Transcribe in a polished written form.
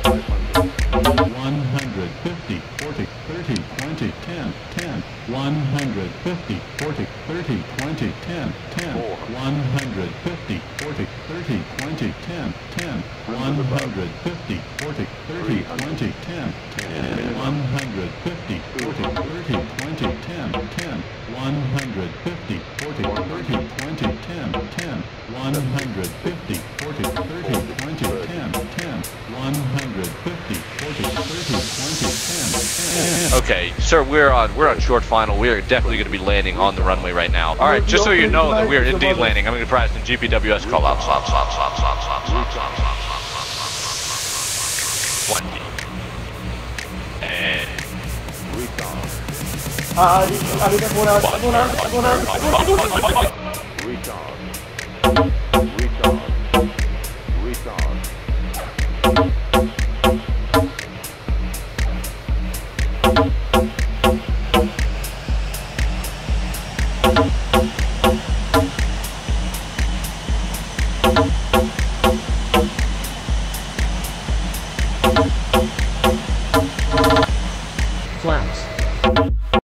150, 40, 30, 20, 10, 10, 150, 40, 30, 20, 10, 10, 150, 40, 30, 20, 10, 10, 150, 40, 30, 20, 10, 10, 150, 40, 30, 20, 10, 10, 150, 40, 30, 20, 10, 10, 150, 40, 30, 20, 10, 10, 150, 40, 30, 20, 10, 10. Okay, sir, we're on short final. We are definitely going to be landing on the runway right now. All right, just so you know that we are indeed landing. I'm going to provide some GPWS call out. Slop. 20. And Recon.